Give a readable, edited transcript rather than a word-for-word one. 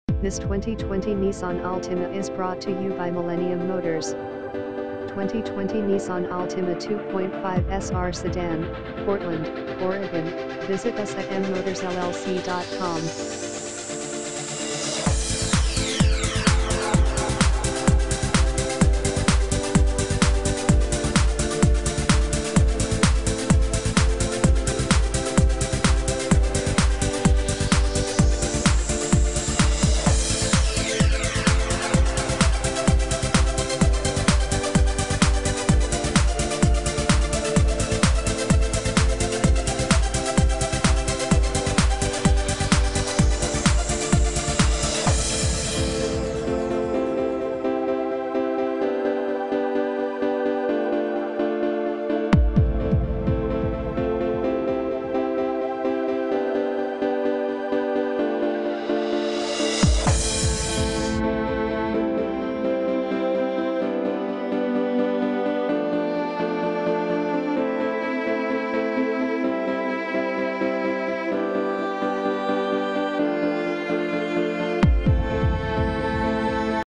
This 2020 Nissan Altima is brought to you by Millennium Motors. 2020 Nissan Altima 2.5 SR Sedan, Portland, Oregon. Visit us at mmotorsllc.com.